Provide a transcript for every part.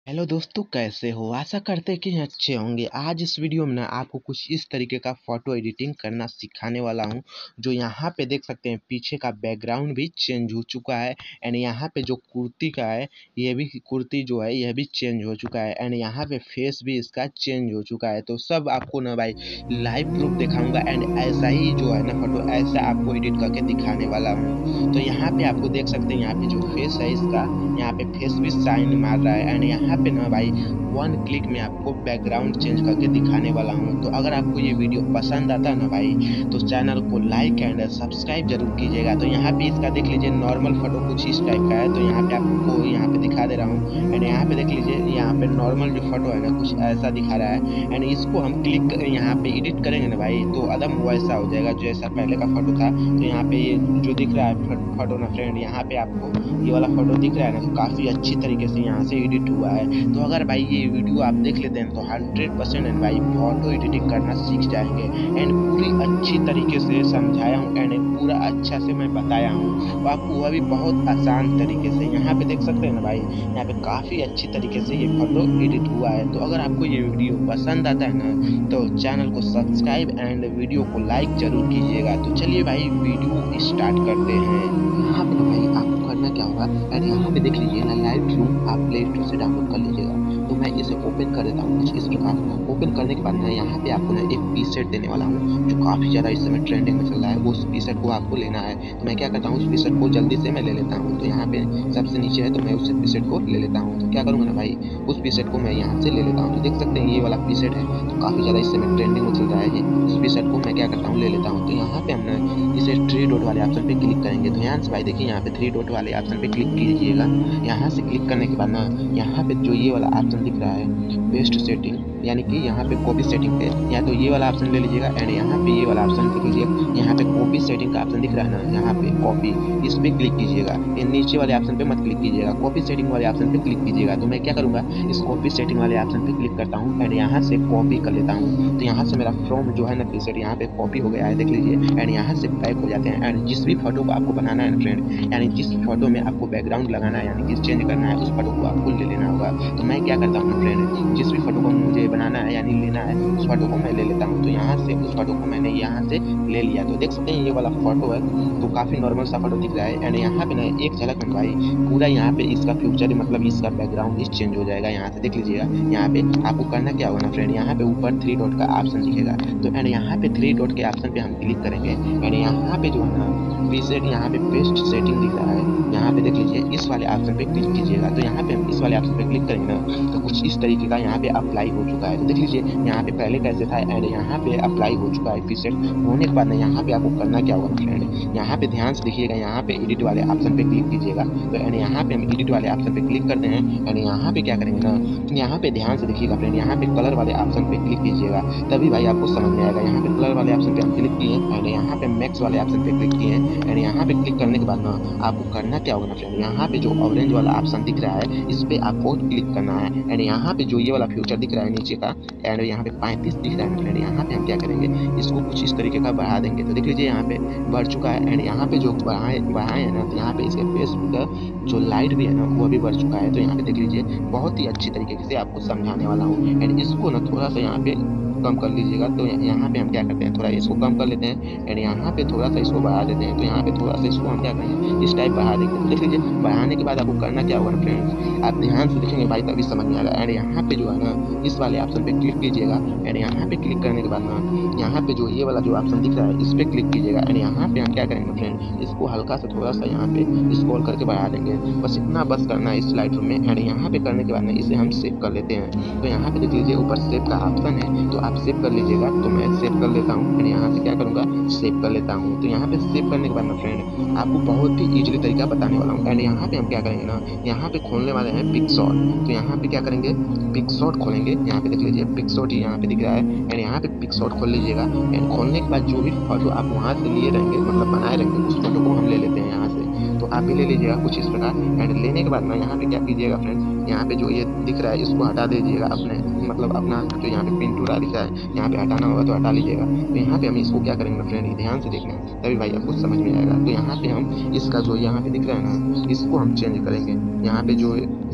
Hello दोस्तों, कैसे हो? आशा करते हैं कि अच्छे होंगे। आज इस वीडियो में ना आपको कुछ इस तरीके का फ़ोटो एडिटिंग करना सिखाने वाला हूं। जो यहाँ पे देख सकते हैं, पीछे का बैकग्राउंड भी चेंज हो चुका है। एंड यहाँ पे जो कुर्ती का है, ये भी कुर्ती जो है यह भी चेंज हो चुका है। एंड यहाँ पे फेस भी इसका चेंज हो चुका है। तो सब आपको ना भाई लाइव प्रूफ दिखाऊंगा। एंड ऐसा ही जो है ना फ़ोटो ऐसा आपको एडिट करके दिखाने वाला हूँ। तो यहाँ पे आपको देख सकते हैं, यहाँ पे जो फेस है इसका, यहाँ पे फेस भी साइन मार रहा है। एंड यहाँ पे ना भाई 1 क्लिक में आपको बैकग्राउंड चेंज करके दिखाने वाला हूँ। तो अगर आपको ये वीडियो पसंद आता है ना भाई, तो चैनल को लाइक एंड सब्सक्राइब जरूर कीजिएगा। तो यहाँ पे इसका देख लीजिए, नॉर्मल फोटो कुछ इस टाइप का है। तो यहाँ पे आपको यहाँ पे दिखा दे रहा हूँ। एंड यहाँ पे देख लीजिए, यहाँ पे नॉर्मल जो फोटो है ना कुछ ऐसा दिखा रहा है। एंड इसको हम क्लिक यहाँ पे एडिट करेंगे ना भाई, तो एकदम वैसा हो जाएगा जैसा पहले का फोटो था। तो यहाँ पे ये जो दिख रहा है फोटो ना फ्रेंड, यहाँ पे आपको ये वाला फोटो दिख रहा है ना, तो काफी अच्छी तरीके से यहाँ से एडिट हुआ है। तो अगर भाई ये वीडियो आप देख लेते हैं तो 100% भाई फोटो एडिटिंग करना सीख जाएंगे। एंड पूरी अच्छी तरीके से समझाया हूँ एंड पूरा अच्छा से मैं बताया हूँ, तो आपको वह भी बहुत आसान तरीके से। यहाँ पे देख सकते हैं ना भाई, यहाँ पे काफी अच्छी तरीके से ये फोटो एडिट हुआ है। तो अगर आपको ये वीडियो पसंद आता है ना, तो चैनल को सब्सक्राइब एंड वीडियो को लाइक जरूर कीजिएगा। तो चलिए भाई वीडियो स्टार्ट करते हैं। यहाँ पे ना भाई आपको करना क्या होगा, एंड यहाँ पे देख लीजिए ना, लाइट रूम आप प्ले स्टोर से डाउनलोड कर लीजिएगा। तो मैं इसे ओपन कर देता हूँ कुछ इस प्रकार। ओपन करने के बाद ना यहाँ पे आपको ना एक पी सेट देने वाला हूँ, जो काफ़ी ज़्यादा इस समय ट्रेंडिंग में चल रहा है। उस पी सेट को आपको लेना है। तो मैं क्या करता हूँ, उस पी सेट को जल्दी से मैं ले लेता हूँ। तो यहाँ पे सबसे नीचे है, तो मैं उस पी सेट को ले लेता हूँ। तो क्या करूँगा ना भाई, उस पी सेट को मैं यहाँ से ले लेता हूँ। तो देख सकते हैं ये वाला पी सेट है, तो काफ़ी ज़्यादा इस समय ट्रेंडिंग में चल रहा है। इस पी सेट को मैं क्या करता हूँ, ले लेता हूँ। तो यहाँ पे हम ना इसे 3 डॉट वाले ऑप्शन पे क्लिक करेंगे। तो यहाँ से भाई देखिए, यहाँ पे 3 डॉट वाले ऑप्शन पे क्लिक कीजिएगा। यहाँ से क्लिक करने के बाद ना यहाँ पे जो ये वाला ऑप्शन दिख रहा है, बेस्ट सेटिंग, यानी कि यहाँ पे कॉपी सेटिंग पे, या तो ये वाला ऑप्शन ले लीजिएगा। एंड यहाँ पे ये वाला ऑप्शन देख लीजिए, यहाँ पे कॉपी सेटिंग का ऑप्शन दिख रहा है ना, यहाँ पे कॉपी, इस पे क्लिक कीजिएगा। ये नीचे वाले ऑप्शन पे मत क्लिक कीजिएगा, कॉपी सेटिंग वाले ऑप्शन पे क्लिक कीजिएगा। तो मैं क्या करूँगा, इस कॉपी सेटिंग वाले ऑप्शन पे क्लिक करता हूँ एंड यहाँ से कॉपी कर लेता हूँ। तो यहाँ से मेरा फ्रॉम जो है ना प्रीसेट यहाँ पे कॉपी हो गया है, देख लीजिए। एंड यहाँ से बैक हो जाते हैं। एंड जिस भी फोटो को आपको बनाना है फ्रेंड, यानी जिस फोटो में आपको बैकग्राउंड लगाना है, यानी कि चेंज करना है, उस फोटो को आपको ले लेना होगा। तो मैं क्या करता हूँ फ्रेंड, जिस भी फोटो को मुझे बनाना है यानी लेना है, उस फोटो को मैं ले लेता हूँ। तो यहाँ से उस फोटो को मैंने यहाँ से ले लिया। तो देख सकते हैं ये वाला फोटो है, तो काफी नॉर्मल सा फोटो दिख रहा है। एंड यहाँ पे ना एक झलक में भाई पूरा यहाँ पे इसका फ्यूचर, मतलब इसका बैकग्राउंड इस चेंज हो जाएगा। यहाँ से देख लीजिएगा, यहाँ पे आपको करना क्या होगा ना फ्रेंड, यहाँ पे ऊपर 3 डॉट का ऑप्शन दिखेगा। तो एंड यहाँ पे 3 डॉट के ऑप्शन पे हम क्लिक करेंगे। एंड यहाँ पे जो है ना प्रीसेट, यहाँ पे बेस्ट सेटिंग दिख रहा है, यहाँ पे देख लीजिए, इस वाले ऑप्शन पे क्लिक कीजिएगा। तो यहाँ पे हम इस वाले ऑप्शन पे क्लिक करेंगे ना, तो कुछ इस तरीके का यहाँ पे अप्लाई हो चुका है। तो देख लीजिए, यहाँ पे पहले कैसे था एंड यहाँ पे अप्लाई हो चुका है। प्रीसेट होने के बाद ना यहाँ पे आपको करना क्या होगा फ्रेंड, यहाँ पे ध्यान से देखिएगा, यहाँ पे एडिट वाले ऑप्शन पे क्लिक कीजिएगा। तो एंड यहाँ पे हम एडिट वाले ऑप्शन पे क्लिक करते हैं। एंड यहाँ पे क्या करेंगे ना, यहाँ पे ध्यान से देखिएगा फ्रेंड, यहाँ पे कलर वाले ऑप्शन पे क्लिक कीजिएगा, तभी भाई आपको समझ में आएगा। यहाँ पे कलर वाले ऑप्शन पे हम क्लिक किए एंड यहाँ पे मैक्स वाले ऑप्शन पे क्लिक किए। एंड यहाँ पे क्लिक करने के बाद ना आपको करना क्या होगा ना फ्रेंड, यहाँ पे जो ऑरेंज वाला ऑप्शन दिख रहा है, इस पे आपको क्लिक करना है। एंड यहाँ पे जो ये वाला फ्यूचर दिख रहा है नीचे का, एंड यहाँ पे 35 दिख रहा है फ्रेंड, यहाँ पे हम क्या करेंगे, इसको कुछ इस तरीके का बढ़ा देंगे। तो देख लीजिए यहाँ पे बढ़ चुका है। एंड यहाँ पे जो बढ़ाए है ना, तो यहाँ पे इसके फेस का जो लाइट भी है ना, वो भी बढ़ चुका है। तो यहाँ पे देख लीजिए, बहुत ही अच्छी तरीके से आपको समझाने वाला हूँ। एंड इसको ना थोड़ा सा यहाँ पे कम कर लीजिएगा। तो यहाँ पे हम क्या करते हैं, थोड़ा इसको कम कर लेते हैं। एंड यहाँ पे थोड़ा सा इसको बढ़ा देते हैं। तो यहाँ पे थोड़ा सा इसको हम क्या करेंगे, इस टाइप बढ़ा देंगे। तो देख लीजिए, बढ़ाने के बाद आपको करना क्या होगा ना फ्रेंड्स, आप ध्यान से देखेंगे भाई, तभी समझ में आएगा। एंड यहाँ पे जो है ना, इस वाले ऑप्शन पे क्लिक कीजिएगा। एंड यहाँ पे क्लिक करने के बाद ना यहाँ पे जो ये वाला जो ऑप्शन दिख रहा है, इस पे क्लिक कीजिएगा। एंड यहाँ पे हम क्या करेंगे फ्रेंड, इसको हल्का सा थोड़ा सा यहाँ पे स्क्रॉल करके बढ़ा देंगे। बस इतना बस करना है इस लाइट रूम में। एंड यहाँ पे करने के बाद ना इसे हम सेव कर लेते हैं। तो यहाँ पे देख लीजिए, ऊपर सेव का ऑप्शन है, तो आप सेव कर लीजिएगा। तो मैं सेव कर लेता हूँ। एंड यहाँ से क्या करूँगा, सेव कर लेता हूँ। तो यहाँ पे सेव करने के बाद ना फ्रेंड आपको बहुत ही इजीली तरीका बताने वाला हूँ। एंड यहाँ पे हम क्या करेंगे ना, यहाँ पे खोलने वाले हैं पिक्सॉट। तो यहाँ पे क्या करेंगे, पिक्सॉट खोलेंगे। यहाँ पे देख लीजिए, पिक्सॉट ही यहाँ पे दिख रहा है। एंड यहाँ पे पिक्सॉट खोल लीजिएगा। एंड खोलने के बाद जो भी फोटो आप वहाँ से लिए रहेंगे, मतलब बनाए रहेंगे, उस फोटो को हम ले लेते हैं यहाँ से। तो आप भी ले लीजिएगा कुछ इस प्रकार। एंड लेने के बाद ना यहाँ पे क्या कीजिएगा फ्रेंड्स, यहाँ पे जो ये दिख रहा है, इसको हटा दीजिएगा अपने, मतलब अपना जो यहाँ पे पिंटूरा दिख रहा है, यहाँ पे हटाना होगा तो हटा लीजिएगा। तो यहाँ पे हम इसको क्या करेंगे फ्रेंड, ध्यान से देखना है, तभी भाई आपको समझ में आएगा। तो यहाँ पे हम इसका जो यहाँ पे दिख रहा है ना, इसको हम चेंज करेंगे। यहाँ पे जो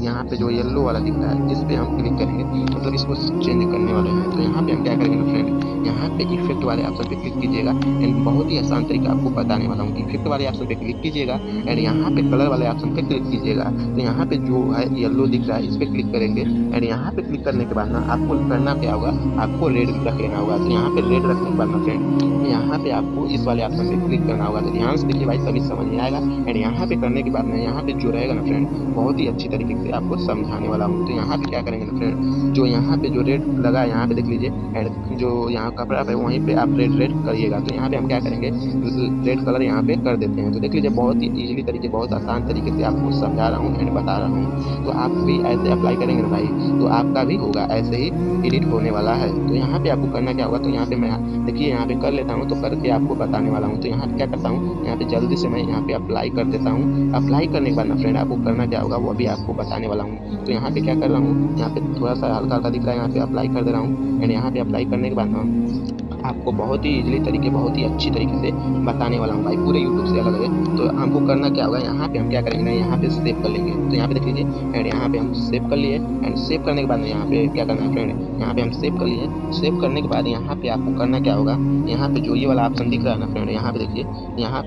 यहाँ पे जो येलो वाला दिख रहा है इस पे हम क्लिक करेंगे, मतलब इसको चेंज करने वाले हैं। तो यहाँ पे हम क्या करेंगे ना फ्रेंड, यहाँ पे इफेक्ट वाले ऑप्शन पे क्लिक कीजिएगा एंड बहुत ही आसान तरीका आपको बताने वाला हूँ। इफेक्ट वाले ऑप्शन पे क्लिक कीजिएगा एंड यहाँ पे कलर वाले ऑप्शन पे क्लिक कीजिएगा। तो यहाँ पे जो है येलो दिख रहा है इस पे क्लिक करेंगे एंड यहाँ पे क्लिक करने के बाद ना आपको करना क्या होगा, आपको रेड रख लेना होगा। तो यहाँ पे रेड रखने के बाद ना फ्रेंड यहाँ पे आपको इस वाले ऑप्शन पे क्लिक करना होगा। तो ध्यान से देखिए भाई, तभी समझ में आएगा। एंड यहाँ पे करने के बाद ना यहाँ पे जो रहेगा ना फ्रेंड, बहुत ही अच्छी तरीके से आपको समझाने वाला हूँ। तो यहाँ पे क्या करेंगे ना फ्रेंड, जो यहाँ पे जो रेड लगा है यहाँ पे देख लीजिए एंड जो यहाँ कपड़ा है वहीं पे आप रेड करिएगा। तो यहाँ पे हम क्या करेंगे, रेड कलर यहाँ पे कर देते हैं। तो देख लीजिए बहुत ही इजीली तरीके, बहुत आसान तरीके से आपको समझा रहा हूँ एंड बता रहा हूँ। तो आप भी ऐसे अप्लाई करेंगे ना भाई, तो आपका भी होगा ऐसे ही एडिट होने वाला है। तो यहाँ पे आपको करना क्या होगा, तो यहाँ पे मैं देखिए यहाँ पे कर लेता हूँ, तो करके आपको बताने वाला हूँ। तो यहाँ पे क्या करता हूँ, यहाँ पे जल्दी से मैं यहाँ पे अप्लाई कर देता हूँ। अप्लाई करने के बाद ना फ्रेंड आपको करना क्या होगा वो भी आपको बताने वाला हूँ। तो यहाँ पे क्या कर रहा हूँ, यहाँ पे थोड़ा सा हल्का हल्का दिख रहा है, यहाँ पे अप्लाई कर दे रहा हूँ एंड यहाँ पे अप्लाई करने के बाद ना आपको बहुत ही इजीली तरीके, बहुत ही अच्छी तरीके से बताने वाला हूँ भाई, पूरे यूट्यूब से अलग है। तो हमको करना क्या होगा, यहाँ पे हम क्या करेंगे ना, यहाँ पे सेव कर लेंगे। तो यहाँ पे देख लीजिए एंड यहाँ पे हम सेव कर लिए एंड सेव करने के बाद यहाँ पे क्या करना है फ्रेंड, यहाँ पे हम सेव कर लिए। सेव करने के बाद यहाँ पे आपको करना क्या होगा, यहाँ पे जो ये वाला ऑप्शन दिख रहा है ना फ्रेंड, यहाँ पे देखिए, यहाँ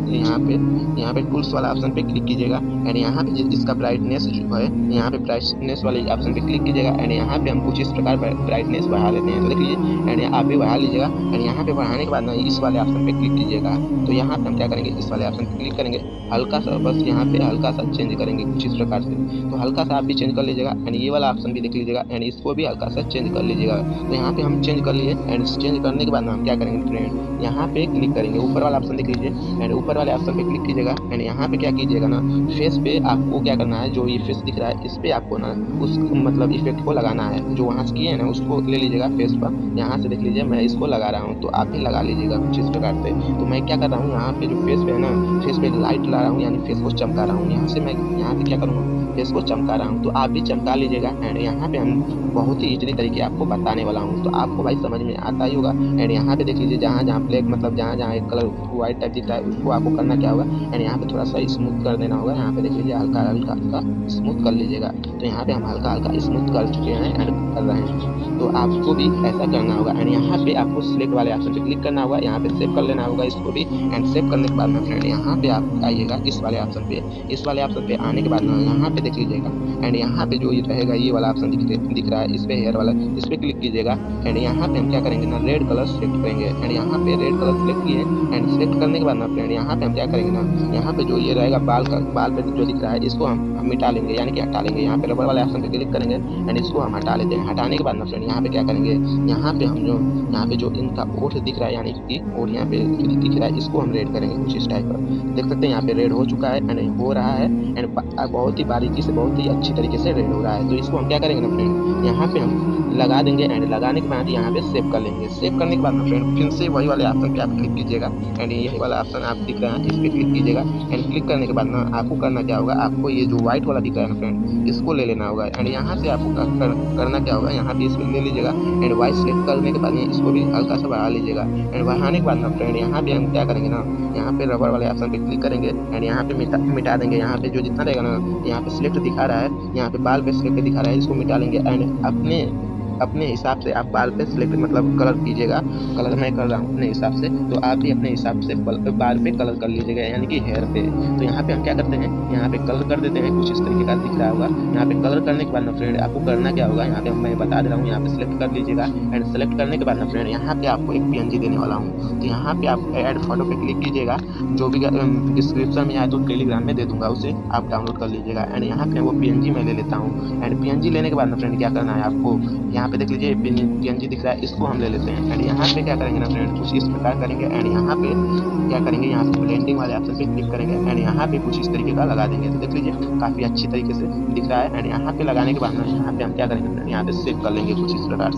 पे टूल्स वाला ऑप्शन पे क्लिक कीजिएगा एंड यहाँ पे इसका ब्राइटनेस जो है, यहाँ पे ब्राइटनेस वाले ऑप्शन पे क्लिक कीजिएगा एंड यहाँ पे हम कुछ इस प्रकार ब्राइटनेस बढ़ा लेते हैं। तो देख लीजिए एंड आप भी बढ़ा लीजिएगा एंड यहाँ पे बढ़ाने के बाद ना इस वाले ऑप्शन पे क्लिक कीजिएगा। तो यहाँ पे हम क्या करेंगे, इस वाले ऑप्शन पे क्लिक करेंगे, हल्का सा बस यहाँ पे हल्का सा चेंज करेंगे कुछ इस प्रकार से। तो हल्का सा आप भी चेंज कर लीजिएगा एंड ये वाला ऑप्शन भी देख लीजिएगा एंड इसको भी हल्का सा चेंज कर लीजिएगा। तो यहाँ पे हम चेंज कर लिए एंड चेंज करने के बाद ना हम क्या करेंगे फ्रेंड, यहाँ पे क्लिक करेंगे, ऊपर वाला ऑप्शन देख लीजिए एंड ऊपर वाले ऑप्शन पे क्लिक कीजिएगा एंड यहाँ पे क्या कीजिएगा ना, फेस पे आपको क्या करना है, जो ये फेस दिख रहा है इस पे आपको ना उस मतलब इफेक्ट को लगाना है, जो वहाँ से किए है ना उसको ले लीजिएगा फेस पर। यहाँ से देख लीजिए मैं इसको लगा रहा हूँ, तो आप भी लगा लीजिएगा कुछ इस प्रकार से। तो मैं क्या कर रहा हूँ, यहाँ पे जो फेस पे है ना, फेस पे लाइट ला रहा हूँ, यानी फेस को चमका रहा हूँ। यहाँ से मैं यहाँ पे क्या करूँगा, फेस को चमका रहा हूँ। तो आप भी चमका लीजिएगा एंड यहाँ पे हम बहुत ही इजीली तरीके आपको बताने वाला हूँ। तो आपको भाई समझ में आता ही होगा एंड यहाँ पे देख लीजिए, जहाँ जहाँ ब्लैक मतलब जहाँ जहाँ एक कलर व्हाइट टाइप दिख रहा है उसको आपको करना क्या होगा एंड यहाँ पे थोड़ा सा स्मूथ कर देना होगा। यहाँ पे देख लीजिए हल्का हल्का हल्का स्मूथ कर लीजिएगा। तो यहाँ पे हम हल्का हल्का स्मूथ कर चुके हैं एंड कर रहे हैं। तो आपको भी ऐसा करना होगा एंड यहाँ पे आपको सिलेक्ट वाले ऑप्शन पे क्लिक करना होगा, यहाँ पे सेव कर लेना होगा इसको भी एंड सेव करने के बाद में फ्रेंड यहाँ पे आप आइएगा इस वाले ऑप्शन पे। इस वाले ऑप्शन पे आने के बाद ना यहाँ पे देख लीजिएगा एंड यहाँ पे जो ये रहेगा, ये वाला ऑप्शन दिख रहा है, इस पे हेयर वाला, इस पे क्लिक कीजिएगा एंड यहाँ पे हम क्या करेंगे ना, रेड कलर सेलेक्ट करेंगे एंड यहाँ पे रेड कलर सेलेक्ट किए एंड सेलेक्ट करने के बाद ना फ्रेंड यहाँ पे हम क्या करेंगे ना, यहाँ पे जो ये रहेगा बाल पे जो दिख रहा है इसको हम मिटा लेंगे, यानी कि हटा लेंगे। यहाँ पे रबर वाले ऑप्शन पे क्लिक करेंगे एंड इसको हम हटा लेते हैं। हटाने के बाद ना फ्रेंड यहाँ पे क्या करेंगे, यहाँ पे हम जो यहाँ पे जो इनका ओठ दिख रहा है, यानी कि ओठ यहाँ पे दिख रहा है, इसको हम रेड करेंगे कुछ इस टाइप का। देख सकते हैं यहाँ पे रेड हो चुका है एंड हो रहा है एंड बहुत ही बारीकी से, बहुत ही अच्छी तरीके से रेड हो रहा है। तो इसको हम क्या करेंगे ना फ्रेंड, यहाँ पे हम लगा देंगे एंड लगाने के बाद यहाँ पे सेव कर लेंगे। सेव करने के बाद ना फ्रेंड फिर से वही वाले ऑप्शन पे आप क्लिक कीजिएगा एंड यही वाला ऑप्शन आप दिख रहा है, इस पे क्लिक कीजिएगा एंड क्लिक करने के बाद ना आपको करना क्या होगा, आपको ये जो व्हाइट वाला दिख रहा है ना फ्रेंड, इसको ले लेना होगा एंड यहाँ से आपको करना क्या होगा, यहाँ पे इसको ले लीजिएगा एंड व्हाइट सेलेक्ट करने के बाद इसको भी हल्का सा बढ़ा लीजिएगा एंड बढ़ाने के बाद ना फ्रेंड यहाँ पे हम क्या करेंगे ना, यहाँ पे रबर वाले ऑप्शन पे क्लिक करेंगे एंड यहाँ पे मिटा देंगे। यहाँ पे जो जितना रहेगा ना, यहाँ पे सिलेक्ट दिखा रहा है, यहाँ पे बाल पे सिलेक्ट दिखा रहा है, इसको मिटा लेंगे एंड अपने हिसाब से आप बाल पे सिलेक्ट मतलब कलर कीजिएगा। कलर मैं कर रहा हूँ अपने हिसाब से, तो आप भी अपने हिसाब से बाल पे कलर कर लीजिएगा, यानी कि हेयर पे। तो यहाँ पे हम क्या करते हैं, यहाँ पे कलर कर देते हैं कुछ इस तरीके का दिख रहा होगा। यहाँ पे कलर करने के बाद ना फ्रेंड आपको करना क्या होगा, यहाँ पे मैं बता दे रहा हूँ, यहाँ पे सिलेक्ट कर लीजिएगा एंड सेलेक्ट करने के बाद ना फ्रेंड यहाँ पे आपको एक PNG देने वाला हूँ। तो यहाँ पे आप ऐड फोटो पे क्लिक कीजिएगा, जो भी डिस्क्रिप्शन में आए तो टेलीग्राम में दे दूंगा, उसे आप डाउनलोड कर लीजिएगा एंड यहाँ पे वो PNG मैं ले लेता हूँ एंड PNG लेने के बाद ना फ्रेंड क्या करना है आपको, यहाँ पे देख लीजिए PNG दिख रहा है, इसको हम ले लेते हैं एंड यहाँ पे क्या करेंगे ना फ्रेंड, कुछ इस प्रकार करेंगे एंड यहाँ पे क्या करेंगे, यहाँ पे ब्लेंडिंग वाले ऑप्शन पे क्लिक करेंगे एंड यहाँ पे कुछ इस तरीके का लगा देंगे। तो देख लीजिए काफी अच्छी तरीके से दिख रहा है एंड यहाँ पे लगाने के बाद ना यहाँ पे हम क्या करेंगे, यहाँ पे सेव कर लेंगे कुछ इस प्रकार से।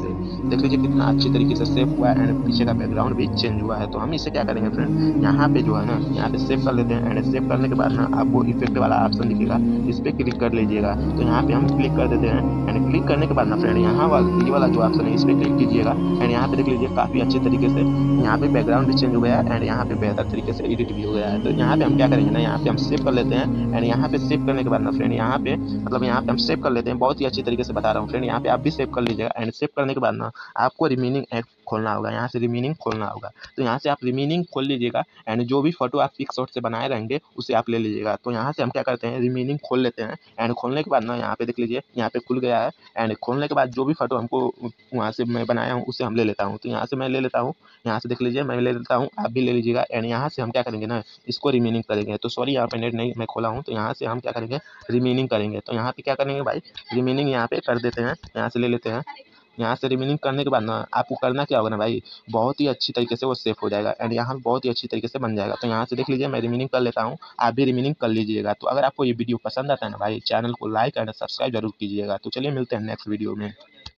देख लीजिए कितना अच्छी तरीके से सेव हुआ है एंड पीछे का बैकग्राउंड भी चेंज हुआ है। तो हम इसे क्या करेंगे फ्रेंड, यहाँ पे जो है ना, यहाँ पे सेव कर लेते हैं एंड सेव करने के बाद ना आपको इफेक्ट वाला ऑप्शन दिखेगा, इस पर क्लिक कर लीजिएगा। तो यहाँ पे हम क्लिक कर देते हैं एंड क्लिक करने के बाद ना फ्रेंड यहाँ वाला ये वाला जो ऑप्शन है इस पर क्लिक कीजिएगा एंड यहाँ पे देख लीजिए काफी अच्छे तरीके से यहाँ पे बैकग्राउंड भी चेंज हो गया है एंड यहाँ पे बेहतर तरीके से एडिट भी हो गया है। तो यहाँ पे हम क्या करेंगे ना, यहाँ पे हम सेव कर लेते हैं एंड यहाँ पे सेव करने के बाद ना फ्रेंड यहाँ पे मतलब यहाँ पे हम सेव कर लेते हैं। बहुत ही अच्छी तरीके से बता रहा हूँ फ्रेंड, यहाँ पे आप भी सेव कर लीजिएगा एंड सेव करने के बाद ना आपको रिमेनिंग ऐप खोलना होगा, यहाँ से रिमेनिंग खोलना होगा। तो यहाँ से आप रिमेनिंग खोल लीजिएगा एंड जो भी फोटो आप पिक शॉट से बनाए रहेंगे उसे आप ले लीजिएगा। तो यहाँ से हम क्या करते हैं, रिमेनिंग खोल लेते हैं एंड खोलने के बाद ना यहाँ पे देख लीजिए यहाँ पे खुल गया है एंड खोलने के बाद जो भी फोटो हमको वहाँ से मैं बनाया हूँ उसे हम ले लेता हूँ। तो यहाँ से मैं ले लेता हूँ, यहाँ से देख लीजिए मैं ले लेता हूँ, आप भी ले लीजिएगा एंड यहाँ से हम क्या करेंगे ना, इसको रिमेनिंग करेंगे। तो सॉरी यहाँ पे नेट नहीं मैं खोला हूँ, तो यहाँ से हम क्या करेंगे, रिमेनिंग करेंगे। तो यहाँ पे क्या करेंगे भाई, रिमेनिंग यहाँ पे कर देते हैं, यहाँ से ले लेते हैं। यहाँ से रिमेनिंग करने के बाद ना आपको करना क्या होगा ना भाई, बहुत ही अच्छी तरीके से वो सेव हो जाएगा एंड यहाँ बहुत ही अच्छी तरीके से बन जाएगा। तो यहाँ से देख लीजिए मैं रिमेनिंग कर लेता हूँ, आप भी रिमेनिंग कर लीजिएगा। तो अगर आपको ये वीडियो पसंद आता है ना भाई, चैनल को लाइक एंड सब्सक्राइब जरूर कीजिएगा। तो चलिए मिलते हैं नेक्स्ट वीडियो में।